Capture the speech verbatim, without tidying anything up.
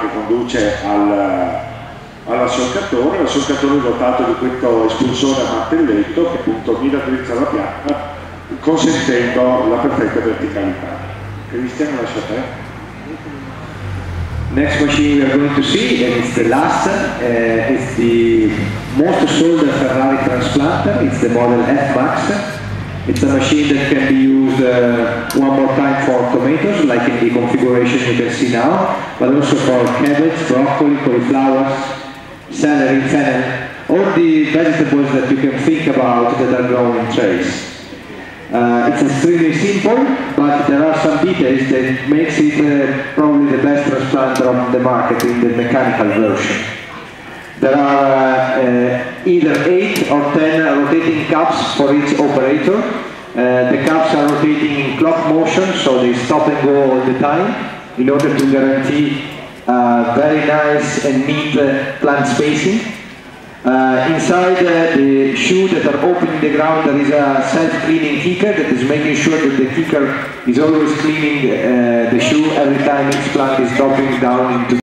che conduce al, all'assolcatore. L'assolcatore è dotato di questo espulsore a martelletto che appunto mira dritto alla pianta, consentendo la perfetta verticalità. Cristian, lascia a te. Next machine we are going to see, and it's the last, uh, it's the most sold Ferrari transplanter, it's the model F Max. It's a machine that can be used uh, one more time for tomatoes, like in the configuration you can see now, but also for cabbage, broccoli, cauliflowers, celery, fennel, all the vegetables that you can think about that are grown in trays. Uh, it's extremely simple, but there are some details that makes it uh, probably the best transplanter on the market in the mechanical version. There are uh, uh, either eight or ten rotating caps for each operator. Uh, the caps are rotating in clock motion, so they stop and go all the time in order to guarantee uh, very nice and neat uh, plant spacing. Uh, inside uh, the shoe that are opening the ground, there is a self-cleaning kicker that is making sure that the kicker is always cleaning uh, the shoe every time each plant is dropping down into